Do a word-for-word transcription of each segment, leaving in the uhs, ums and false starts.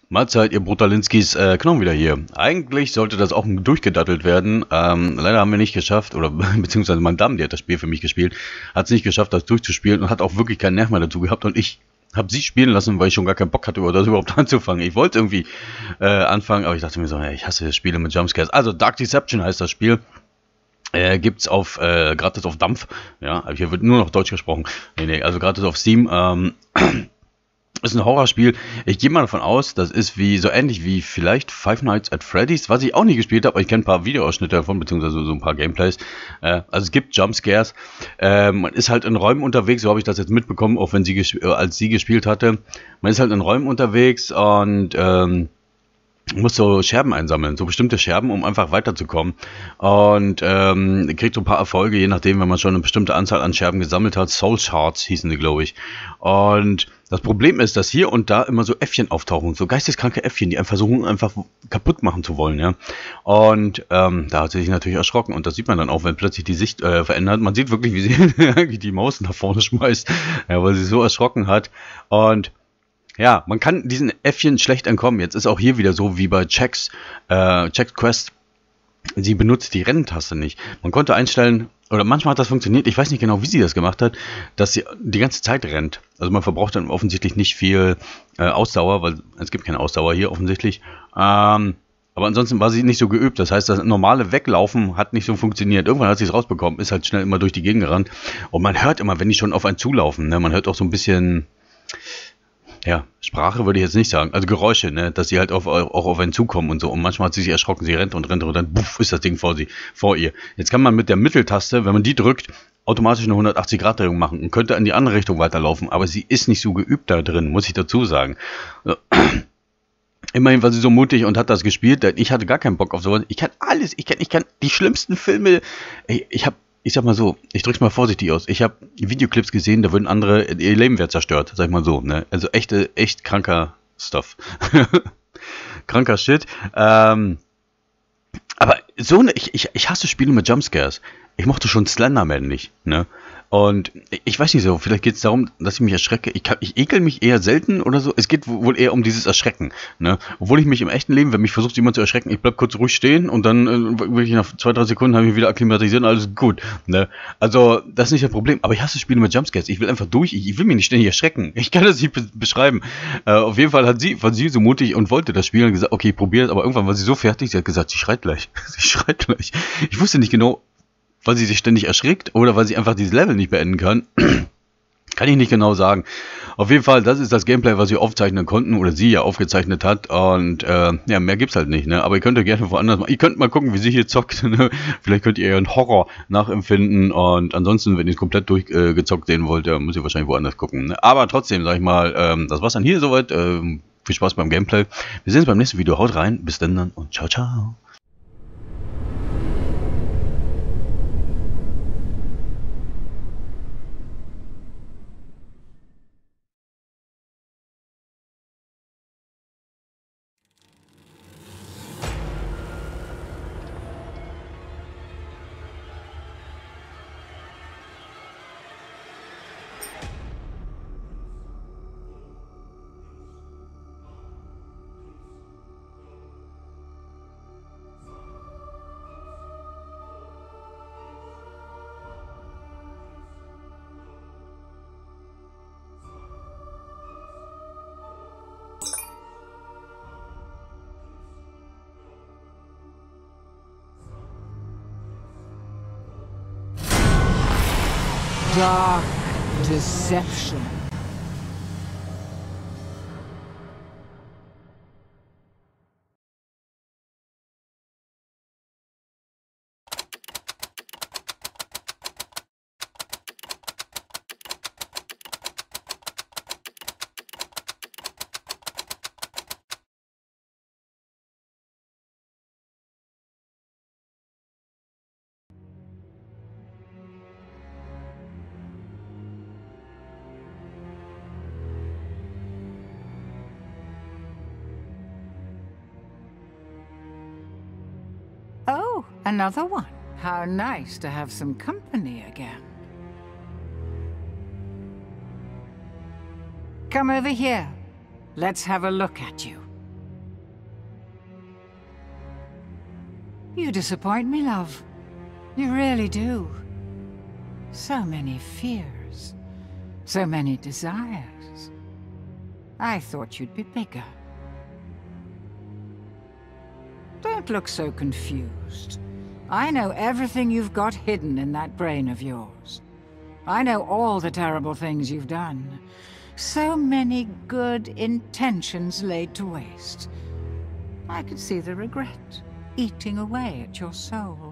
Mahlzeit, ihr Brutalinskis, äh, Knochen wieder hier. Eigentlich sollte das auch durchgedattelt werden. Ähm, leider haben wir nicht geschafft, oder beziehungsweise mein Damen, die hat das Spiel für mich gespielt, hat es nicht geschafft, das durchzuspielen und hat auch wirklich keinen Nerv mehr dazu gehabt. Und ich habe sie spielen lassen, weil ich schon gar keinen Bock hatte, über das überhaupt anzufangen. Ich wollte irgendwie äh, anfangen, aber ich dachte mir so, ja, ich hasse Spiele mit Jumpscares. Also Dark Deception heißt das Spiel. Äh, gibt's auf, äh, gratis auf Dampf. Ja, hier wird nur noch Deutsch gesprochen. Nee, nee, also gratis auf Steam. Ähm, Ist ein Horrorspiel. Ich gehe mal davon aus, das ist wie so ähnlich wie vielleicht Five Nights at Freddy's, was ich auch nie gespielt habe, aber ich kenne ein paar Videoausschnitte davon, beziehungsweise so ein paar Gameplays. Äh, also es gibt Jumpscares. Äh, man ist halt in Räumen unterwegs, so habe ich das jetzt mitbekommen, auch wenn sie äh, als sie gespielt hatte. Man ist halt in Räumen unterwegs und ähm, muss so Scherben einsammeln, so bestimmte Scherben, um einfach weiterzukommen. Und ähm, kriegt so ein paar Erfolge, je nachdem, wenn man schon eine bestimmte Anzahl an Scherben gesammelt hat. Soul Shards hießen die, glaube ich. Und das Problem ist, dass hier und da immer so Äffchen auftauchen, so geisteskranke Äffchen, die einen versuchen, einfach kaputt machen zu wollen, ja. Und ähm, da hat sie sich natürlich erschrocken. Und das sieht man dann auch, wenn plötzlich die Sicht äh, verändert. Man sieht wirklich, wie sie die Maus nach vorne schmeißt, ja, weil sie so erschrocken hat. Und ja, man kann diesen Äffchen schlecht entkommen. Jetzt ist auch hier wieder so wie bei Checks, äh, Checks Quest. Sie benutzt die Renntaste nicht. Man konnte einstellen, oder manchmal hat das funktioniert, ich weiß nicht genau, wie sie das gemacht hat, dass sie die ganze Zeit rennt. Also man verbraucht dann offensichtlich nicht viel äh, Ausdauer, weil es gibt keine Ausdauer hier offensichtlich. Ähm, aber ansonsten war sie nicht so geübt. Das heißt, das normale Weglaufen hat nicht so funktioniert. Irgendwann hat sie es rausbekommen, ist halt schnell immer durch die Gegend gerannt. Und man hört immer, wenn die schon auf einen zulaufen, ne, man hört auch so ein bisschen... Ja, Sprache würde ich jetzt nicht sagen, also Geräusche, ne, dass sie halt auf, auch auf einen zukommen und so. Und manchmal hat sie sich erschrocken, sie rennt und rennt und dann buff, ist das Ding vor sie, vor ihr. Jetzt kann man mit der Mitteltaste, wenn man die drückt, automatisch eine hundertachtzig Grad Drehung machen und könnte in die andere Richtung weiterlaufen, aber sie ist nicht so geübt da drin, muss ich dazu sagen. Immerhin war sie so mutig und hat das gespielt, denn ich hatte gar keinen Bock auf sowas. Ich kann alles, ich kann, ich kann die schlimmsten Filme, ich, ich habe Ich sag mal so, ich drück's mal vorsichtig aus. Ich habe Videoclips gesehen, da würden andere, ihr Leben wäre zerstört, sag ich mal so, ne? Also echte, echt kranker Stuff. Kranker Shit. Ähm, aber so ne, ich, ich, ich hasse Spiele mit Jumpscares. Ich mochte schon Slenderman nicht, ne? Und ich weiß nicht so, vielleicht geht es darum, dass ich mich erschrecke. Ich, kann, ich ekel mich eher selten oder so. Es geht wohl eher um dieses Erschrecken. Ne? Obwohl ich mich im echten Leben, wenn mich versucht jemand zu erschrecken, ich bleib kurz ruhig stehen und dann äh, wirklich nach zwei, drei Sekunden habe ich mich wieder akklimatisiert und alles gut. Ne? Also das ist nicht das Problem. Aber ich hasse Spiele mit Jumpscares. Ich will einfach durch. Ich, ich will mich nicht ständig erschrecken. Ich kann das nicht be beschreiben. Äh, auf jeden Fall hat sie, war sie so mutig und wollte das Spielen und gesagt, okay, ich probiere es. Aber irgendwann war sie so fertig, sie hat gesagt, sie schreit gleich. sie schreit gleich. Ich wusste nicht genau, weil sie sich ständig erschrickt oder weil sie einfach dieses Level nicht beenden kann. Kann ich nicht genau sagen. Auf jeden Fall, das ist das Gameplay, was wir aufzeichnen konnten oder sie ja aufgezeichnet hat. Und äh, ja, mehr gibt's halt nicht. Ne? Aber ihr könnt ja gerne woanders mal. Ihr könnt mal gucken, wie sie hier zockt. Ne? Vielleicht könnt ihr ihren Horror nachempfinden. Und ansonsten, wenn ihr es komplett durchgezockt äh, sehen wollt, ja, müsst ihr wahrscheinlich woanders gucken. Ne? Aber trotzdem, sag ich mal, ähm, das war's dann hier soweit. Ähm, viel Spaß beim Gameplay. Wir sehen uns beim nächsten Video. Haut rein. Bis dann und ciao, ciao. Dark Deception. Oh, another one. How nice to have some company again. Come over here. Let's have a look at you. You disappoint me, love. You really do. So many fears. So many desires. I thought you'd be bigger. Don't look so confused. I know everything you've got hidden in that brain of yours. I know all the terrible things you've done. So many good intentions laid to waste. I could see the regret eating away at your soul.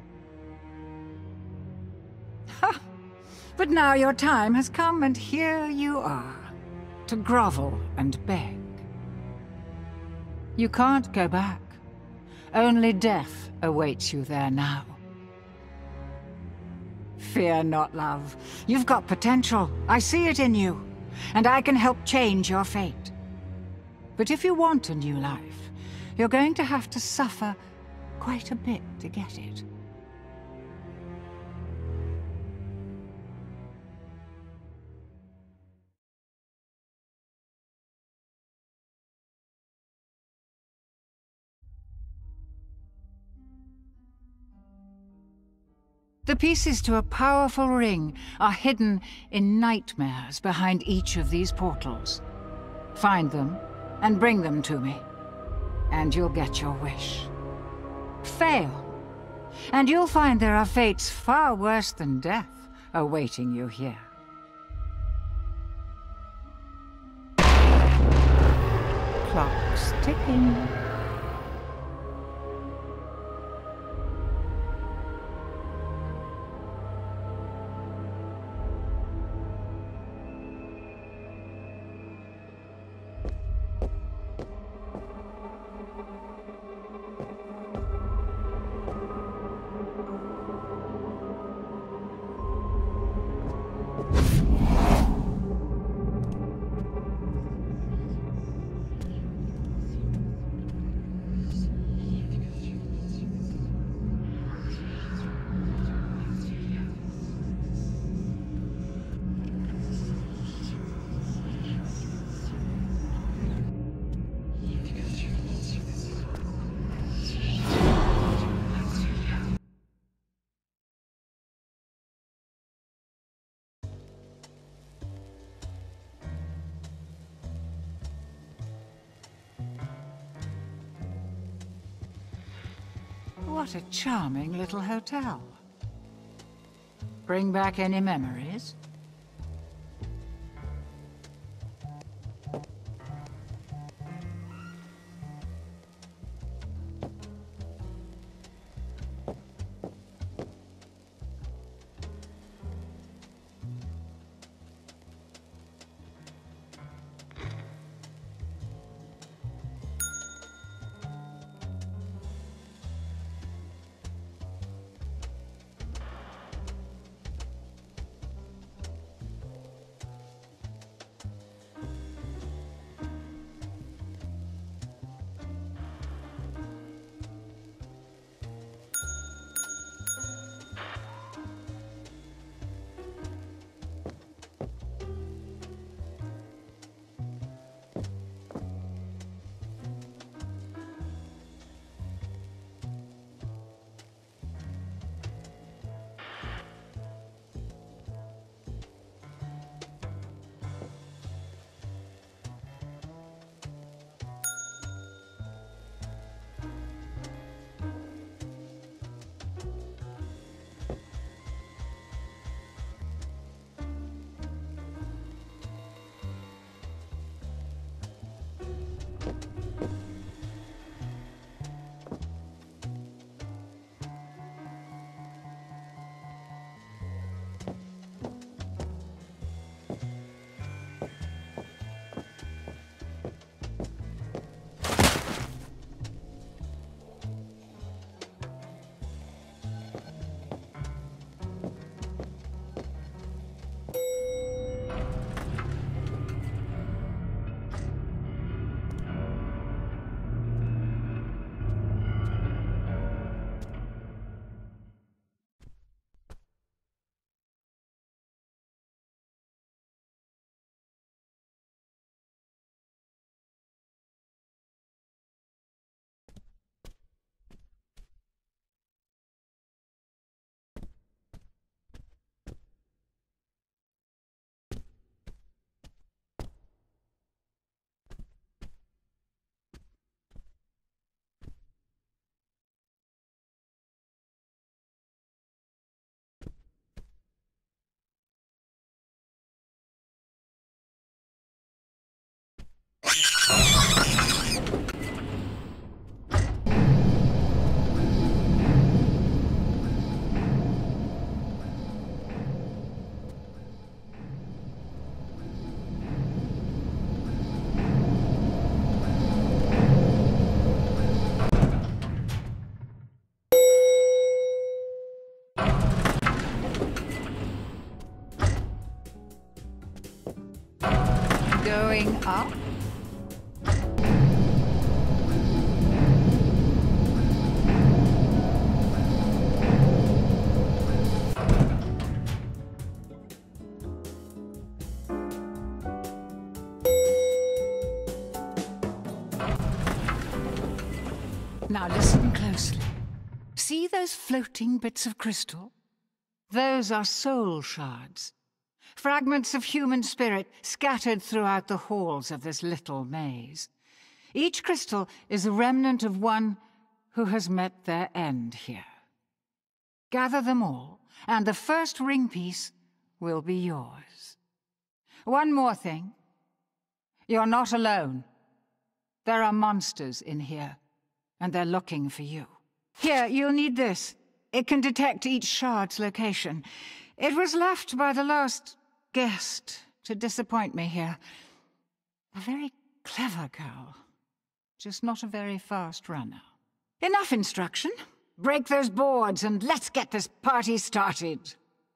Ha! But now your time has come, and here you are, to grovel and beg. You can't go back. Only death awaits you there now. Fear not, love. You've got potential. I see it in you, and I can help change your fate. But if you want a new life, you're going to have to suffer quite a bit to get it. The pieces to a powerful ring are hidden in nightmares behind each of these portals. Find them and bring them to me, and you'll get your wish. Fail, and you'll find there are fates far worse than death awaiting you here. Clock's ticking. What a charming little hotel. Bring back any memories? Going up? Now listen closely. See those floating bits of crystal? Those are soul shards. Fragments of human spirit scattered throughout the halls of this little maze. Each crystal is a remnant of one who has met their end here. Gather them all, and the first ring piece will be yours. One more thing. You're not alone. There are monsters in here, and they're looking for you. Here, you'll need this. It can detect each shard's location. It was left by the last guest to disappoint me here. A very clever girl, just not a very fast runner. Enough instruction. Break those boards and let's get this party started.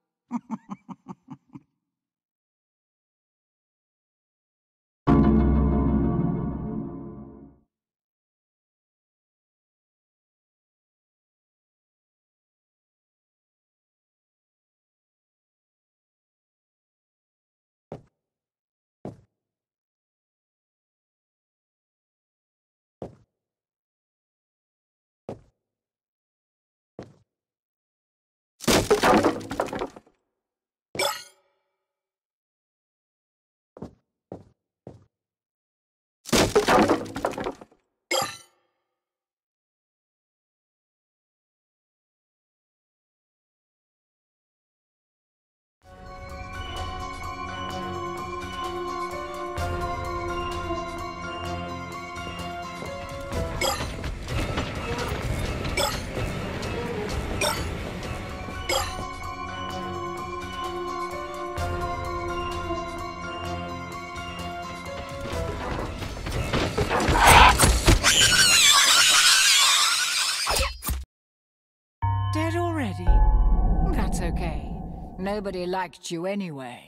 Dead already? That's okay. Nobody liked you anyway.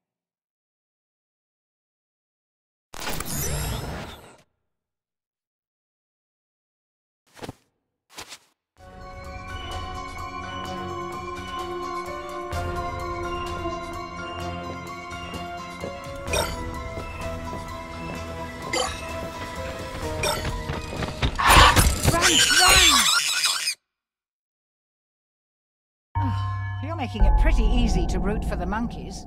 You're making it pretty easy to root for the monkeys.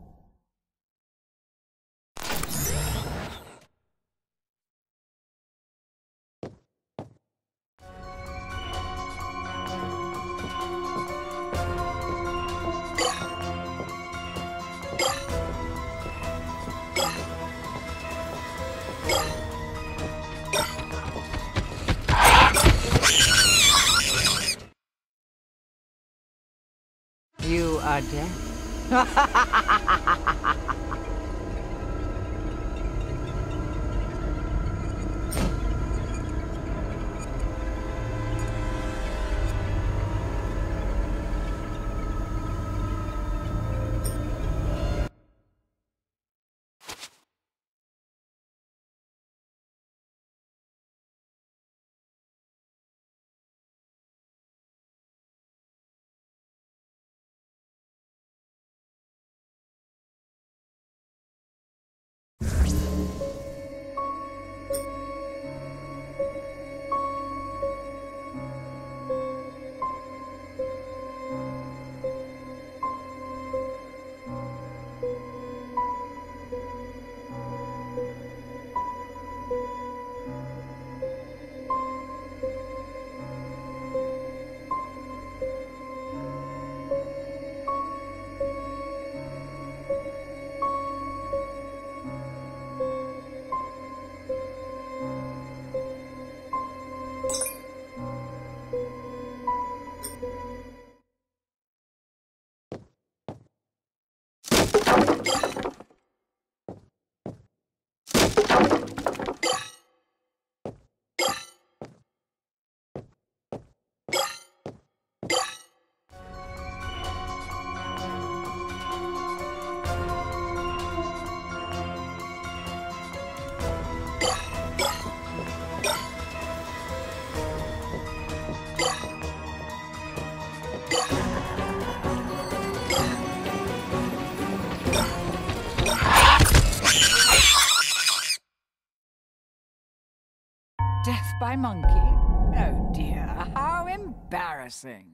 You are dead. Death by monkey? Oh dear, how embarrassing.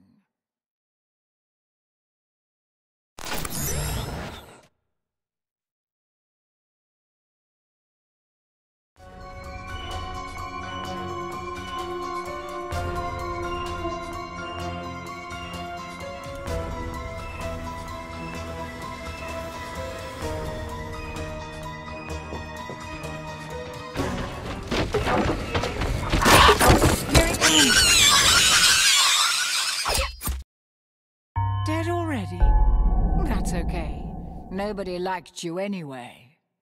Dead already? That's okay. Nobody liked you anyway.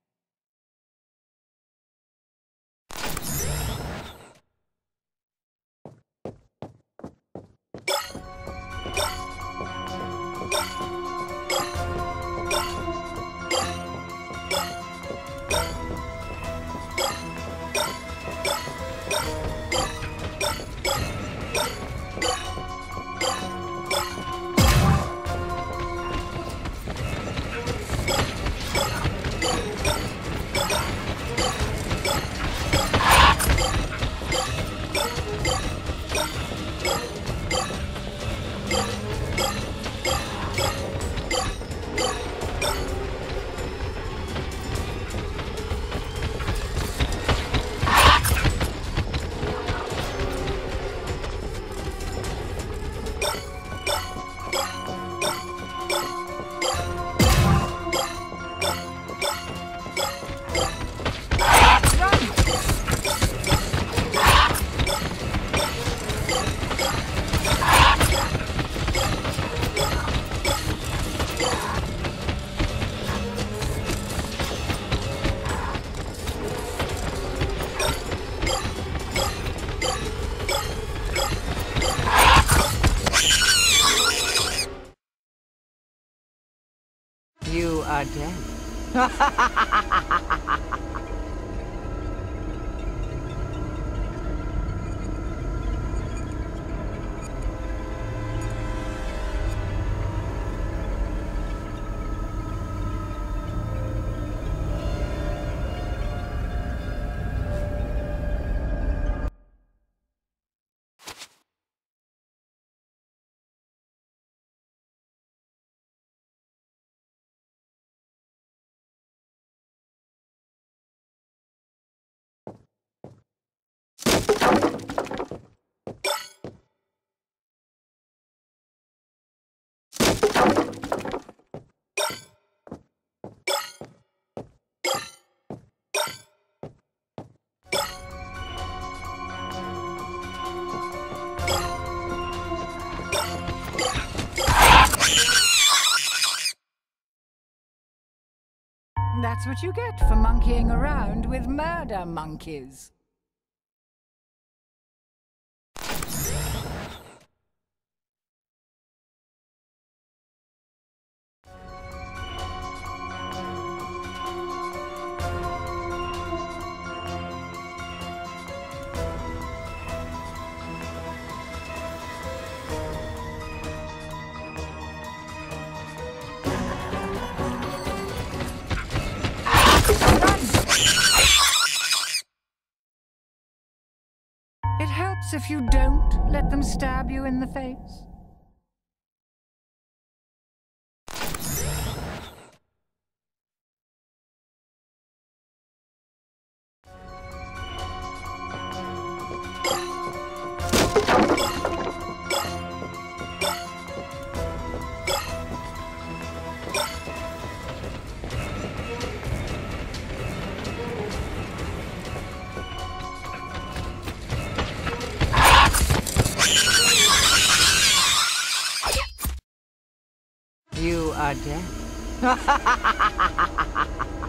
You are dead. That's what you get for monkeying around with murder monkeys. It helps if you don't let them stab you in the face. You are dead.